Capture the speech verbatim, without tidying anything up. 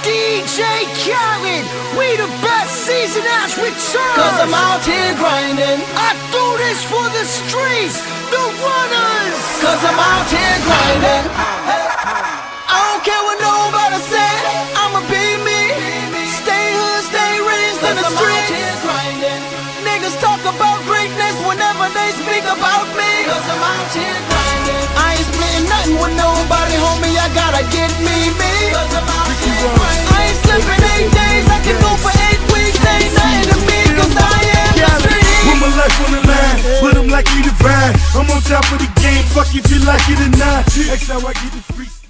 D J Khaled, we the best season as return. Cause I'm out here grinding. I do this for the streets, the runners. Cause I'm out here grinding. I don't care what nobody say, I'ma be me. Stay hood, stay raised in the streets. Niggas talk about greatness whenever they speak about me. Cause I'm out here grinding. I ain't splitting nothing with nobody, homie, I gotta get me, me. Cause I'm out here grinding. I ain't slipping eight days, I can go for eight weeks. Ain't nothing to me, cause I am the street. Put my life on the line, but I'm likely to ride. I'm on top of the game, fuck if you like it or not. That's how I get the free.